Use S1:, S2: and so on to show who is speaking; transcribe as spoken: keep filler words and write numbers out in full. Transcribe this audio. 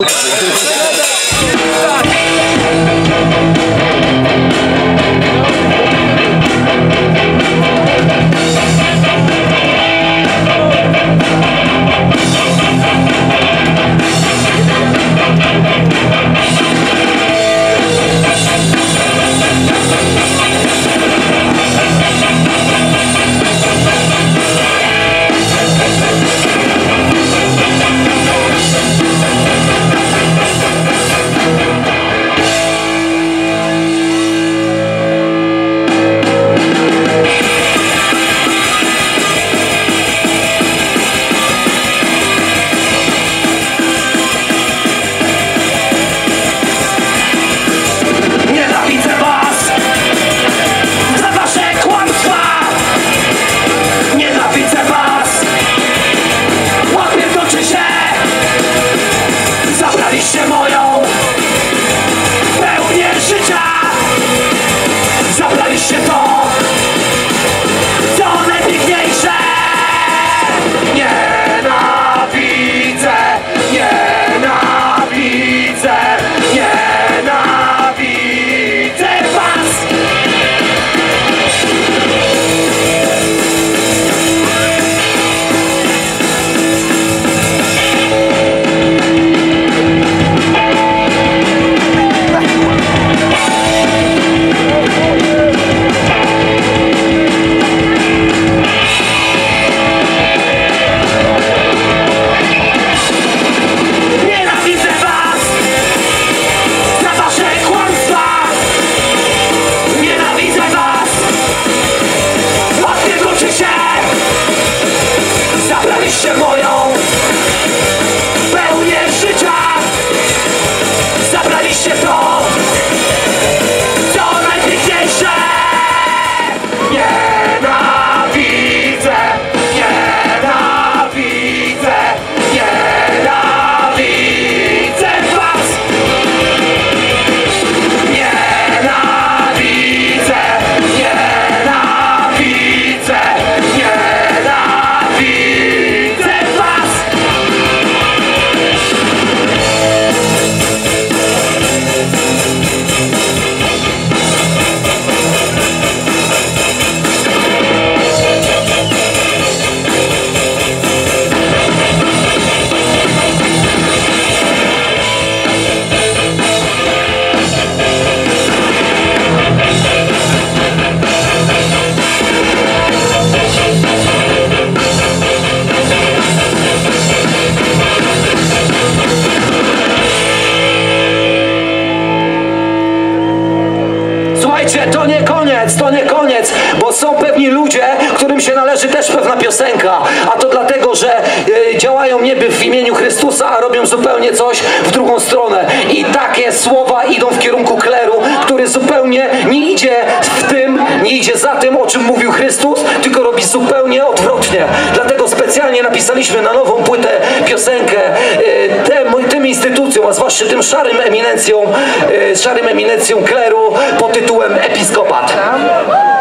S1: To nie koniec, to nie koniec, bo są pewni ludzie, którym się należy też pewna piosenka, a to dlatego, że y, działają niby w imieniu Chrystusa, a robią zupełnie coś w drugą stronę. I takie słowa idą w kierunku kleru, który zupełnie nie idzie w tym, nie idzie za tym, o czym mówił Chrystus, tylko robi zupełnie odwrotnie. Dlatego specjalnie napisaliśmy na nową płytę piosenkę y, tym, tym instytucjom, a zwłaszcza tym szarym eminencjom, y, szarym eminencjom kleru pod tytułem Episkopat.